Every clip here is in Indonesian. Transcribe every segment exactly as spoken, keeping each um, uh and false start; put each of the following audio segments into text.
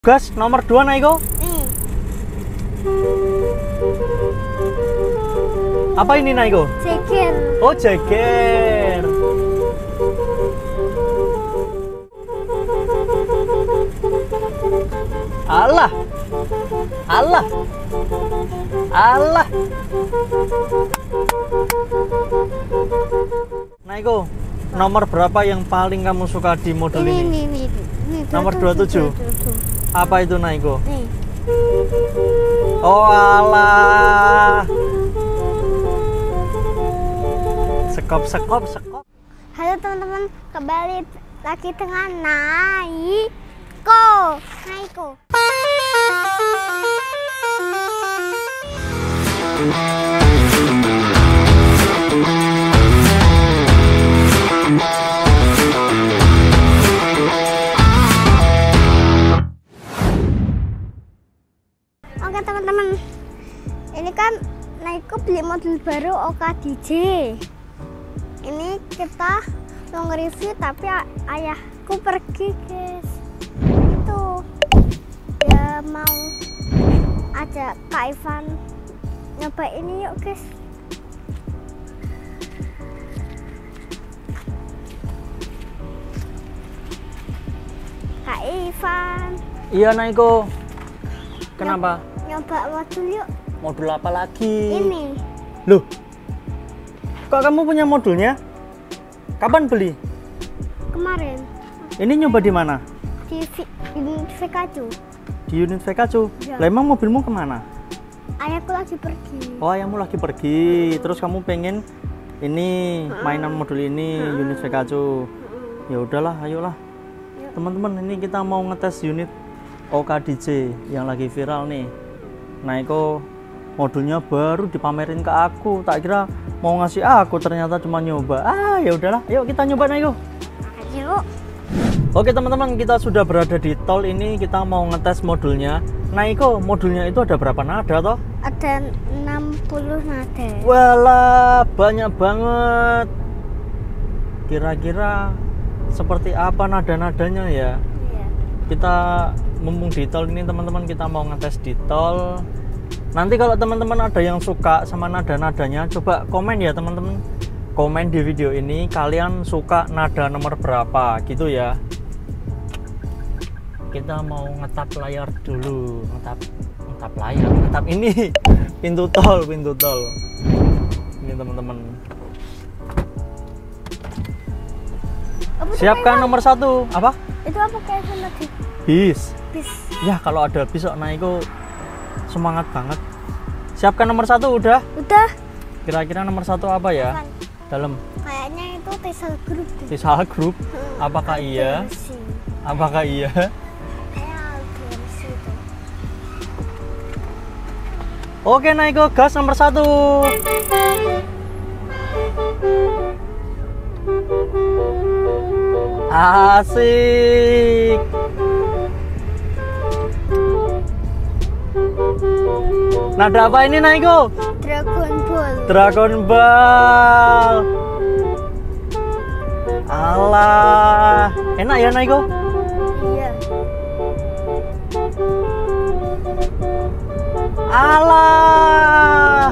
Gas nomor dua Naiko. Hmm. Apa ini Naiko? Ceker. Oh, ceker. Allah. Allah. Allah. Naiko, nomor berapa yang paling kamu suka di model Ini, ini? ini, ini, ini. Nomor dua puluh tujuh. Apa itu Naiko? Nih. Oh alah. Sekop, sekop, sekop. Halo teman-teman, kembali lagi dengan Naiko. Naiko. Oke teman-teman, ini kan Naiko beli model baru O K D J. Ini kita mau nge-review tapi ayahku pergi guys. Itu dia mau ajak Kak Ivan nyoba ini yuk guys. Kak Ivan. Iya Naiko. Kenapa? Nyoba modul yuk. Modul apa lagi? Ini. Loh, kok kamu punya modulnya? Kapan beli? Kemarin Ini nyoba di mana? di Vi- di Vekacu. Di unit Vekacu. Ya. Lah emang mobilmu kemana? Ayahku lagi pergi. Oh, ayahmu lagi pergi. Terus kamu pengen ini mainan modul ini unit Vekacu. Ya udahlah, ayolah. Yuk. Teman-teman, ini kita mau ngetes unit O K D J yang lagi viral nih. Naiko modulnya baru dipamerin ke aku. Tak kira mau ngasih aku, ternyata cuma nyoba. Ah, ya udahlah. Ayo kita nyoba Naiko. Yuk. Oke teman-teman, kita sudah berada di tol ini. Kita mau ngetes modulnya. Naiko, modulnya itu ada berapa nada toh? Ada enam puluh nada. Walah, banyak banget. Kira-kira seperti apa nada-nadanya ya? Iya. Kita mumpung di tol ini teman-teman, kita mau ngetes di tol. Nanti kalau teman-teman ada yang suka sama nada-nadanya, coba komen ya teman-teman. Komen di video ini kalian suka nada nomor berapa gitu ya. Kita mau ngetap layar dulu, ngetap ngetap layar, ngetap ini pintu tol, pintu tol. Ini teman-teman. Apa tuh Siapkan kayak- nomor satu. Apa? Itu apa kayak tadi? Bis. Bis. Ya kalau ada bis kok Naiko semangat banget. Siapkan nomor satu udah. Udah. Kira-kira nomor satu apa ya? Kan, Dalam kayaknya itu Tesal Group deh. Tisal Group. Hmm, Apakah iya? Albersi. Apakah iya? Kayaknya Albersi itu. Oke Naiko, gas nomor satu. Asik. Nada apa ini Naiko? Dragon Ball. Dragon Ball. Alah, enak ya Naiko? Iya. Alah.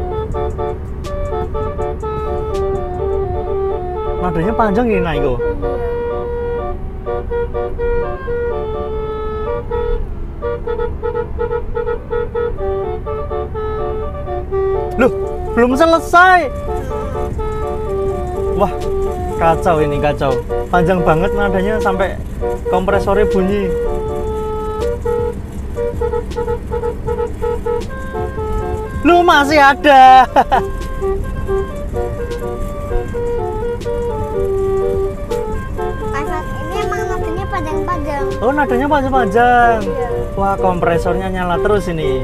Nadanya panjang ini Naiko. Loh, belum selesai. Wah, kacau ini, kacau. Panjang banget nadanya sampai kompresornya bunyi. Lu masih ada. Pas ini emang nadanya panjang-panjang. Oh, nadanya panjang-panjang. Iya. Wah, kompresornya nyala terus ini.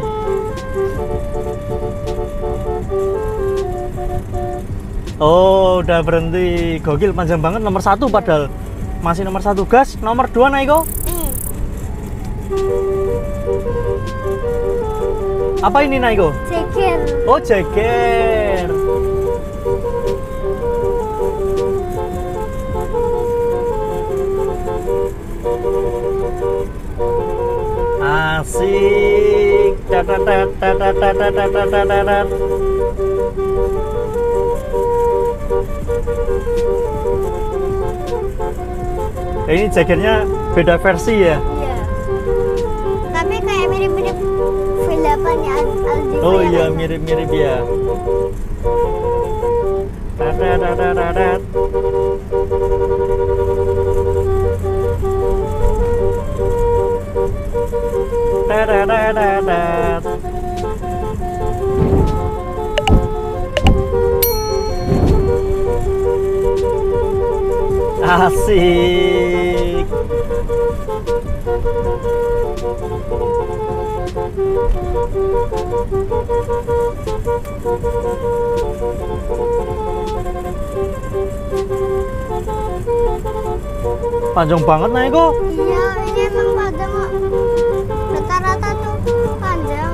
Oh, udah berhenti. Gokil, panjang banget. Nomor satu padahal. Masih nomor satu. Gas nomor dua Naiko. Hmm. Apa ini Naiko? Ceker. Oh, ceker. Asik. Tatatat, tatatat, tatatat, tatatat. Ini jaketnya beda versi ya? Iya. Tapi kayak mirip-mirip V delapan ya Aldi. Oh iya, mirip-mirip ya. Tatatat. Tatatat. Asik. Panjang banget nah itu. Iya, ini emang panjang kok. Rata-rata tuh panjang.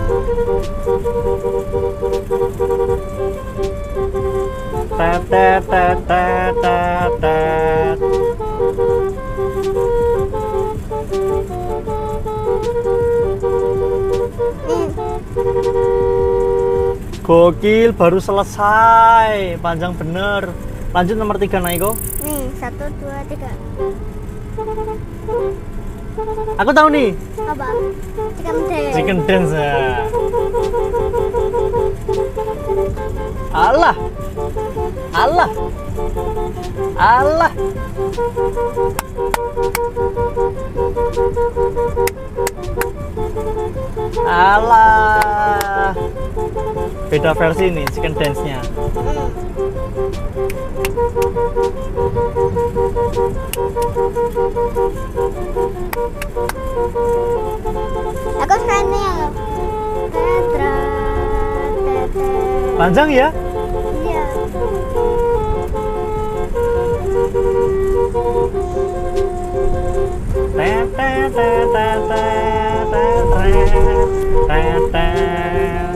Tatat tatat tatat. Nih, Gokil, baru selesai. Panjang bener. Lanjut nomor tiga Naiko. nih satu dua tiga. Aku tahu nih. Apa? Chicken dance. Chicken dance ya. Allah. Allah. Allah. Allah. Beda versi nih chicken dance-nya. Hmm. Aku suka ini yang tetra tetra. Panjang ya? Iya. Tetet tetet tetet tetet.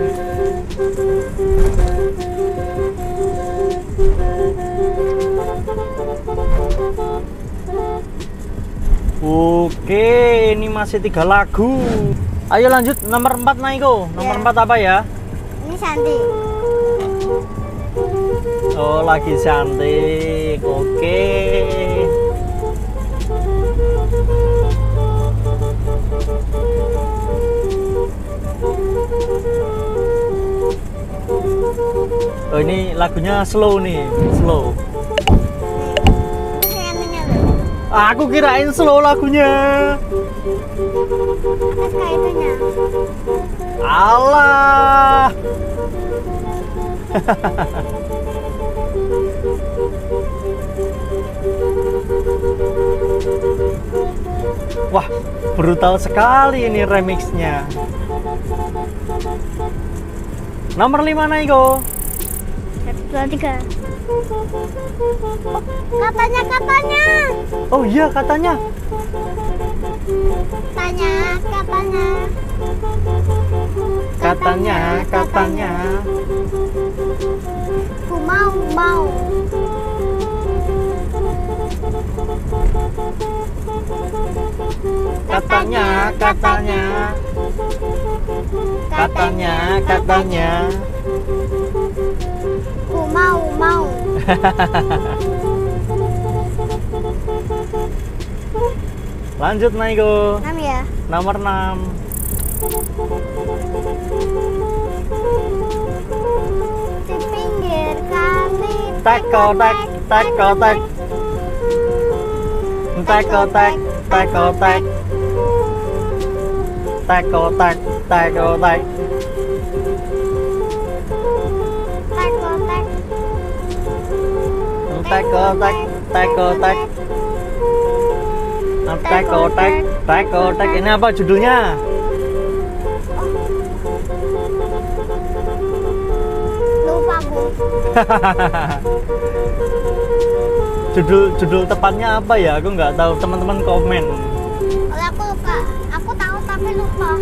Oke, ini masih tiga lagu. Ayo lanjut nomor empat Naiko. Nomor Ya. empat apa ya? Ini Santi. Oh, lagi cantik. Oke. Oh, ini lagunya slow nih, slow. Ini ininya loh. Aku kirain slow lagunya. Aku suka itunya. Allah. Wah, brutal sekali ini remixnya. Nomor lima Naiko. Satu dua tiga. Oh, katanya katanya. Oh iya katanya. Tanya katanya. Katanya, katanya. Ku mau mau. Katanya, katanya. Katanya, katanya. Ku mau mau. Lanjut Naiko. Enam ya. Nomor enam. Di pinggir kali. Teko tek, teko tek. Teko tek, teko tek. Teko tek, teko tek. Teko tek. Teko tek, teko tek. Teko tek, teko tek. Ini apa judulnya? Lupa bu. judul judul tepatnya apa ya? Aku nggak tahu. Teman-teman komen. Kalau aku lupa, aku tahu tapi lupa.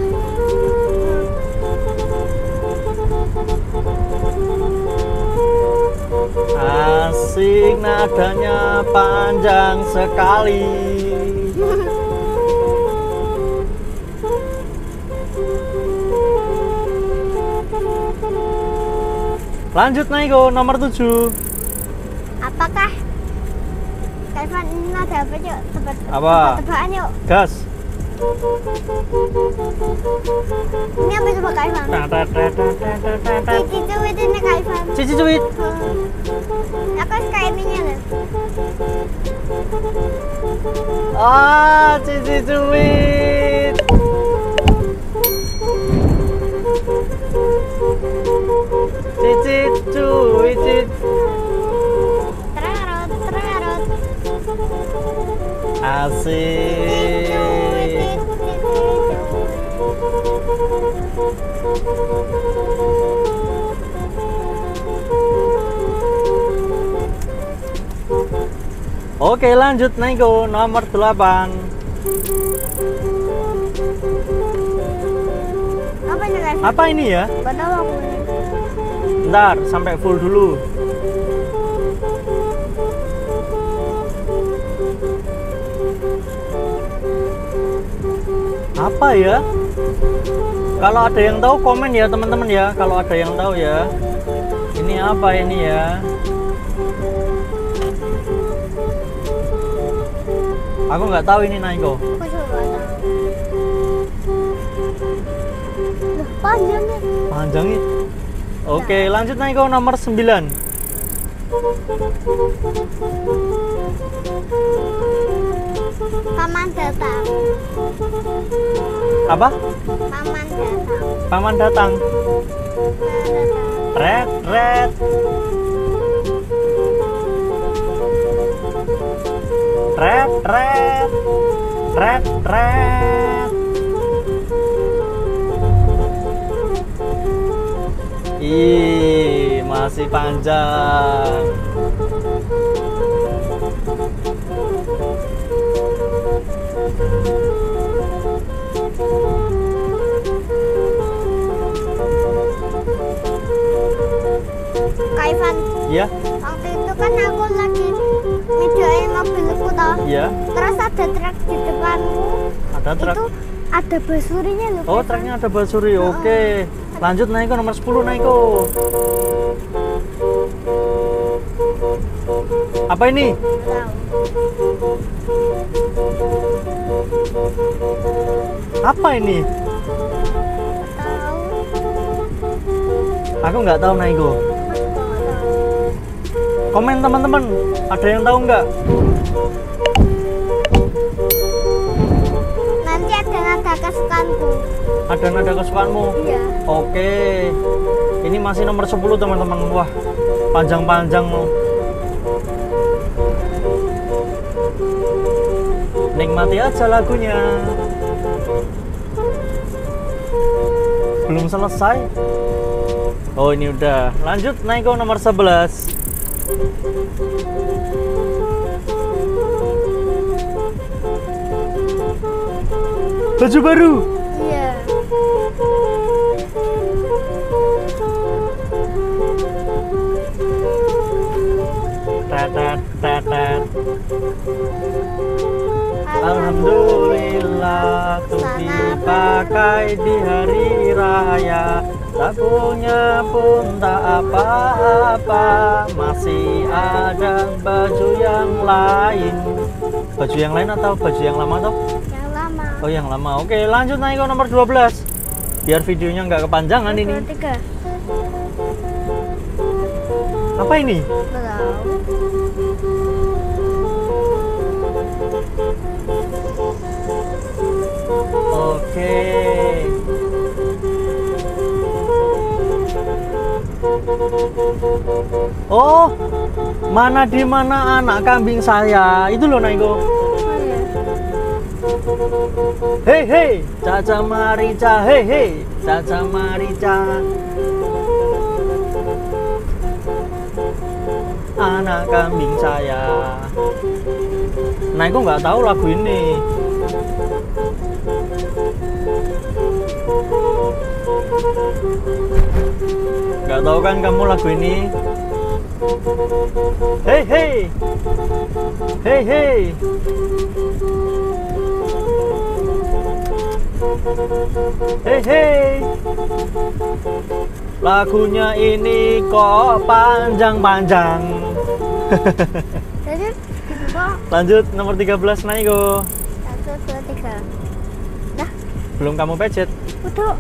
Asik, nadanya panjang sekali. Lanjut Naiko nomor tujuh. Apakah Kaivan ini ada apa yuk? Tebak, Apa? Tebak-tebakan yuk. Gas. Ini apa coba Kaivan? Cici cuit ini Kaivan. Cici cuit. Hmm. Aku suka ininya loh. Ah, cici cuit. Cici cuit. Terarot, terarot. Asik. Oke, lanjut Naiko nomor delapan. Apa ini Kaivan? Apa ini ya? Padahal aku ini. Bentar, sampai full dulu. Apa ya? Kalau ada yang tahu komen ya teman-teman ya. Kalau ada yang tahu ya. Ini apa ini ya? Aku nggak tahu ini Naiko. Aku juga nggak tahu. Loh, panjangnya. Panjangnya. Oke, lanjut Naiko nomor sembilan. Paman datang. Apa? Paman datang. Paman datang. Red, red. Red, red. Red, red. Ih, masih panjang. Kaivan, Ya, waktu itu kan aku lagi videoin mobilku toh. ya. Terus ada truk di depanku. Ada truk. Itu ada basurinya loh. Oh, Kaivan. truknya ada basuri. Oke. Lanjut Naiko nomor sepuluh Naiko. Apa ini? Tahu. Apa ini? Tahu. Aku nggak tahu Naiko. Aku juga nggak tahu. Komen teman-teman, ada yang tahu nggak? Nanti ada nada kesukaanku. Ada nada kesukaanmu? Iya. Oke. Ini masih nomor sepuluh teman-teman. Wah, panjang-panjang loh. Nikmati aja lagunya. Belum selesai. Oh, ini udah. Lanjut Naiko nomor sebelas. Baju baru. Iya. Tetet, tetet. Alhamdulillah tuh dipakai di hari raya. Tak punya pun tak apa-apa, masih ada baju yang lain. Baju yang lain atau baju yang lama toh? Yang lama. Oh, yang lama. Oke, lanjut Naiko nomor dua belas. Biar videonya nggak kepanjangan ini. Dua, tiga. Apa ini? Tahu. Oke. Oh, mana di mana anak kambing saya? Itu loh Naiko. Oh, iya. Hei hei, Caca Marica, hei hei, Caca Marica. Anak kambing saya. Naiko nggak tahu lagu ini. Nggak tahu kan kamu lagu ini? Hei hei, hei hei. Hei hei. Lagunya ini kok panjang-panjang. Jadi kok Lanjut nomor tiga belas Naiko. satu dua tiga. Dah, Belum kamu pencet. udah.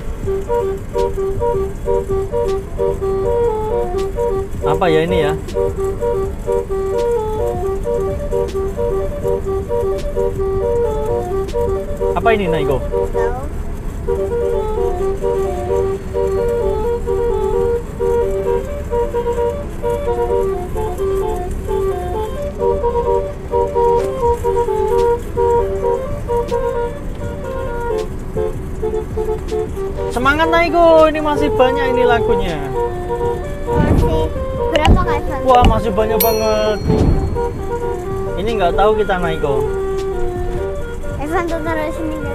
Apa ya ini ya? Apa ini Naiko? Tahu. Semangat Naiko, ini masih banyak ini lagunya. Masih berapa kak Ivan? Wah, masih banyak banget. Ini nggak tahu kita Naiko. Ivan tuh taruh sini kan.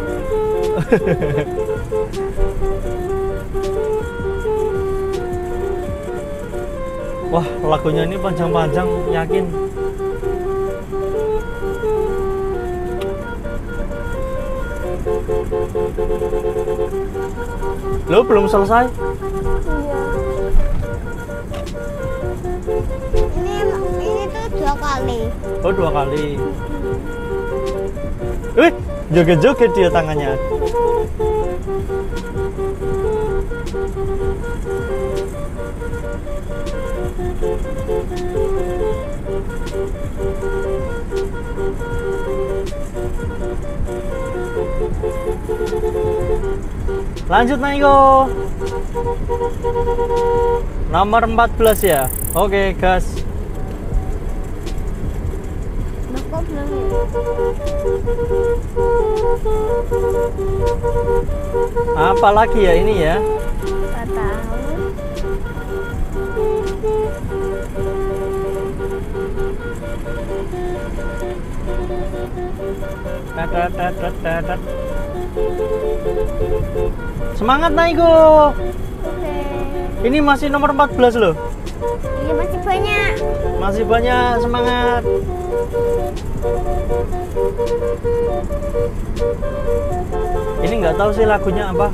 Wah, lagunya ini panjang-panjang, yakin. Lo belum selesai? Iya. Ini ini tuh dua kali. Oh, dua kali. Wih, joget-joget dia tangannya. Lanjut Naiko. Nomor empat belas ya. Oke, gas. Nah, kok belum ya? Apa lagi ya ini ya? Gak tahu. Tatatatatatat. Semangat Naiko. Oke. Ini masih nomor empat belas loh. Iya masih banyak. Masih banyak, semangat. Ini nggak tahu sih lagunya apa.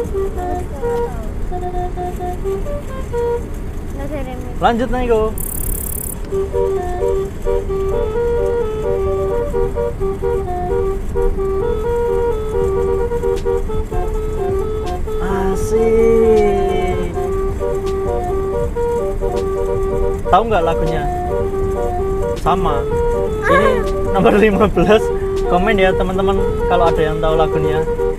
Nggak ada remix. Lanjut Naiko. Asik. Tahu nggak lagunya? Sama. Ini nomor lima belas. Komen ya teman-teman kalau ada yang tahu lagunya.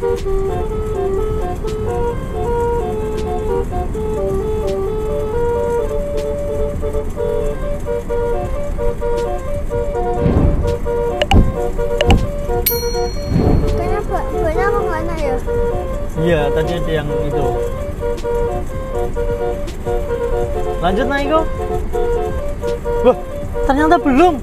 Kayaknya ba- banyak apa nggak ada ya? Iya, tadi ada yang itu. Lanjut Naiko. Wah, ternyata belum.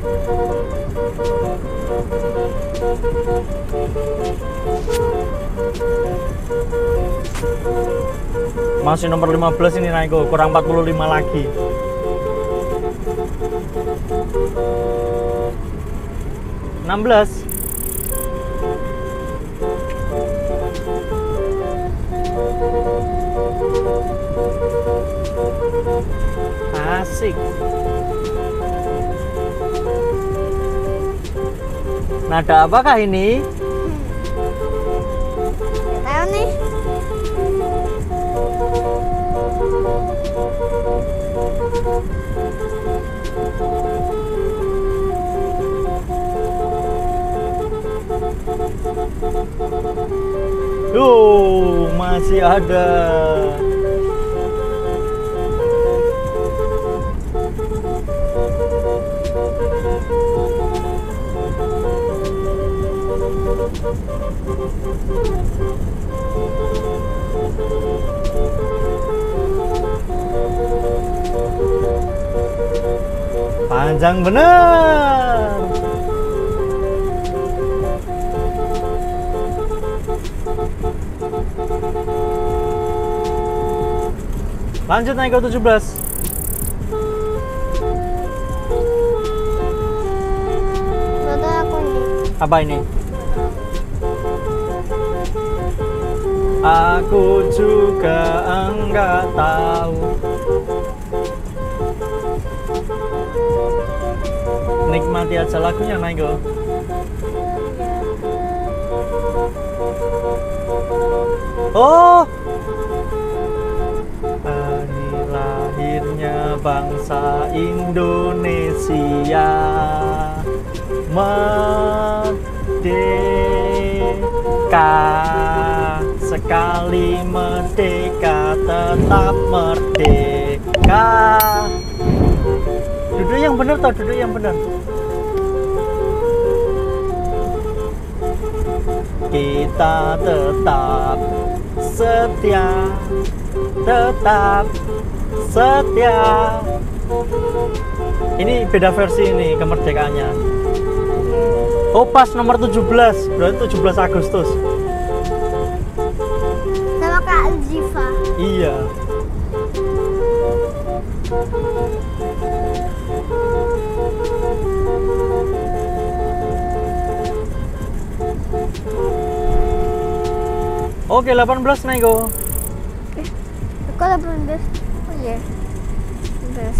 Masih nomor lima belas ini Naiko, kurang empat puluh lima lagi. enam belas. Asik. Nada apakah ini? Nggak tahu nih. Tuh, masih ada. Panjang bener. Lanjut naik ke tujuh belas. Nggak tahu aku nih. Apa ini? Aku juga enggak tahu. Nikmati aja lagunya, Naiko. Oh, hari lahirnya bangsa Indonesia, merdeka, sekali merdeka tetap merdeka. Duduk yang benar toh, duduk yang benar. Kita tetap setia, tetap setia. Ini beda versi ini kemerdekaannya. Oh, pas nomor tujuh belas, berarti tujuh belas Agustus. Sama Kak Aljifa. Iya. Oke, delapan belas Naiko. Eh, kok delapan belas? Oh iya. delapan belas.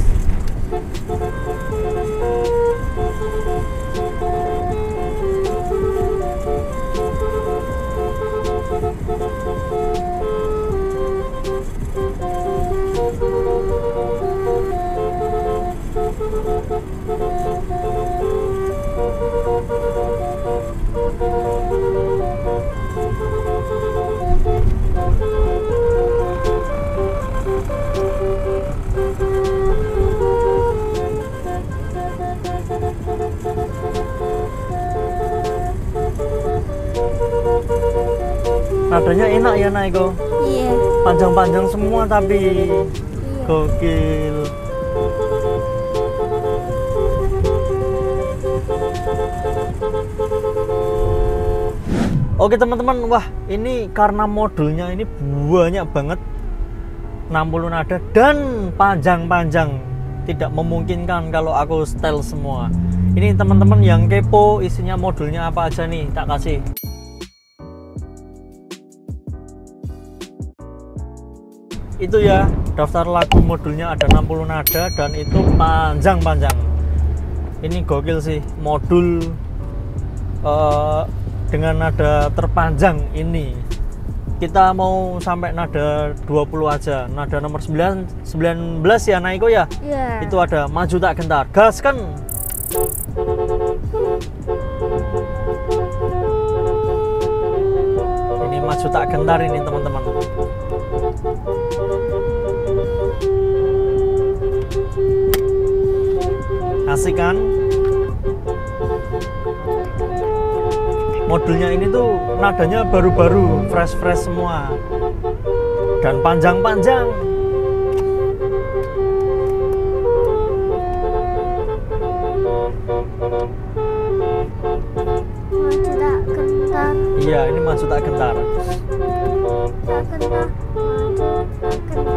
Nadanya enak ya Naiko. Iya. Panjang-panjang semua tapi Iya. gokil. Oke teman-teman, wah ini karena modulnya ini banyak banget, enam puluh nada dan panjang-panjang, tidak memungkinkan kalau aku setel semua. Ini teman-teman yang kepo isinya modulnya apa aja nih, tak kasih. Itu ya, daftar lagu modulnya ada enam puluh nada dan itu panjang-panjang. Ini gokil sih, modul uh, dengan nada terpanjang ini. Kita mau sampai nada dua puluh aja. Nada nomor sembilan, sembilan belas ya Naiko ya? Iya. Itu ada maju tak gentar. Gas kan? Ini maju tak gentar ini teman-teman. Asik kan? Modulnya ini tuh nadanya baru-baru, fresh-fresh semua dan panjang-panjang. Maju tak gentar. Iya, ini maju tak gentar. Tak gentar. Maju tak gentar.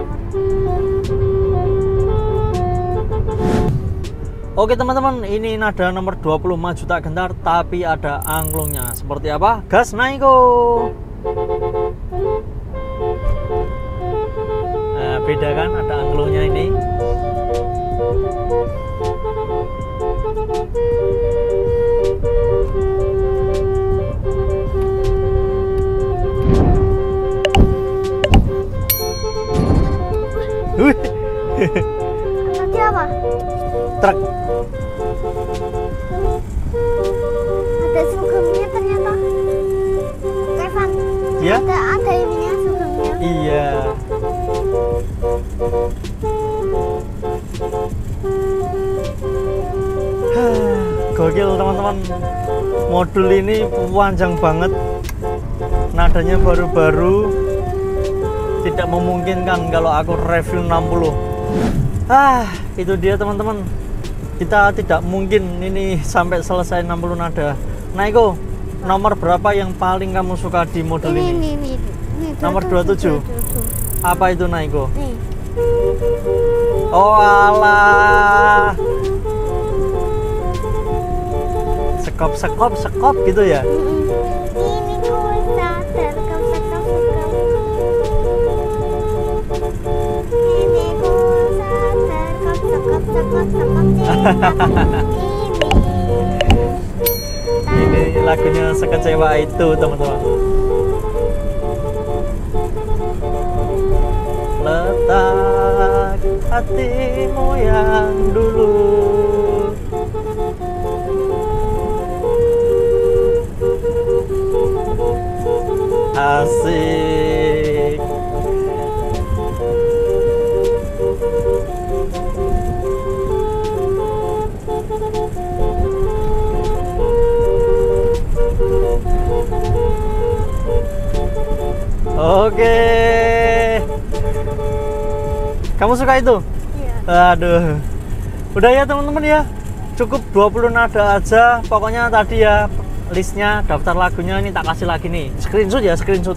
Oke teman-teman, ini nada nomor dua puluh maju tak gentar tapi ada angklungnya. Seperti apa? Gas Naiko. Nah, beda kan, ada angklungnya ini. Wih. Tadi apa? Truk. Ada sugemnya ternyata. Kevin. Iya? Ada ada ininya sugemnya. Iya. Gokil teman-teman. Modul ini panjang banget. Nadanya baru-baru. Tidak memungkinkan kalau aku review enam puluh. Ah, itu dia teman-teman. Kita tidak mungkin ini sampai selesai enam puluh nada. Naiko, nomor berapa yang paling kamu suka di modul Ini ini? ini ini. ini Nomor dua puluh tujuh. Apa itu Naiko? Nih. Oh alah. Sekop sekop sekop gitu ya. Ini ku sadar kau sekap sekap. Ini lagunya Sekecewa Itu, teman-teman. Letak hatimu yang dulu. Asik. Oke. Kamu suka itu? Iya. Aduh. Udah ya teman-teman ya. Cukup dua puluh nada aja. Pokoknya tadi ya listnya, daftar lagunya ini tak kasih lagi nih. Screenshot ya, screenshot.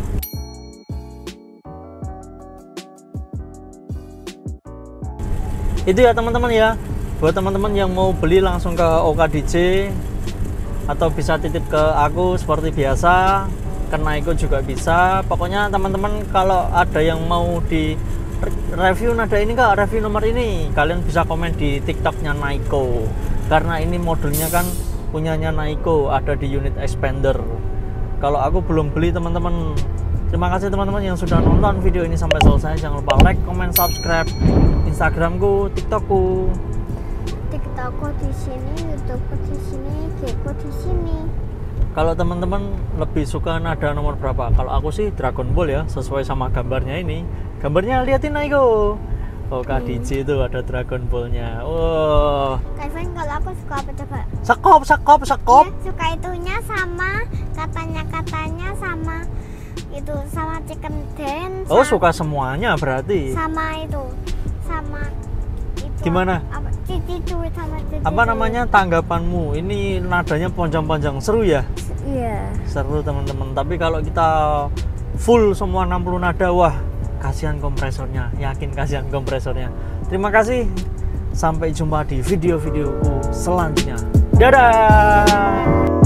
Itu ya teman-teman ya. Buat teman-teman yang mau beli langsung ke Oka D J atau bisa titip ke aku seperti biasa. Ke Naiko juga bisa. Pokoknya teman-teman kalau ada yang mau di review nada ini kak, review nomor ini, kalian bisa komen di TikToknya Naiko. Karena ini modelnya kan punyanya Naiko, ada di unit expander. Kalau aku belum beli teman-teman. Terima kasih teman-teman yang sudah nonton video ini sampai selesai. Jangan lupa like, comment, subscribe Instagramku, TikTokku. TikTokku di sini, YouTubeku di sini, Gku di sini. Kalau teman-teman lebih suka nada nomor berapa? Kalau aku sih Dragon Ball ya, sesuai sama gambarnya ini. Gambarnya liatin Naiko. Oh, K D J itu ada Dragon Ball-nya. Oh. Kevin, kalau aku suka apa coba? Sekop, sekop, sekop. Ya, suka itunya sama katanya-katanya sama itu sama chicken dance. Oh, suka semuanya berarti. Sama itu. Sama itu. Gimana? Apa? Cici cuit sama cici. Apa namanya tanggapanmu? Ini nadanya panjang-panjang, seru ya? Iya. Seru teman-teman. Tapi kalau kita full semua enam puluh nada, wah, kasihan kompresornya. Yakin kasihan kompresornya. Terima kasih. Sampai jumpa di video-videoku selanjutnya. Dadah.